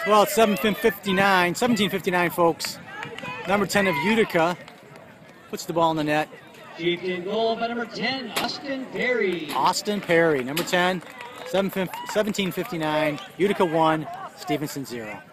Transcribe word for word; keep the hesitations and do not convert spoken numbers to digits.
Well, it's seventeen fifty-nine, seventeen fifty-nine, folks. Number ten of Utica puts the ball in the net. Chiefed in goal by number ten, Austin Perry. Austin Perry, number ten, seventeen fifty-nine, Utica one, Stevenson zero.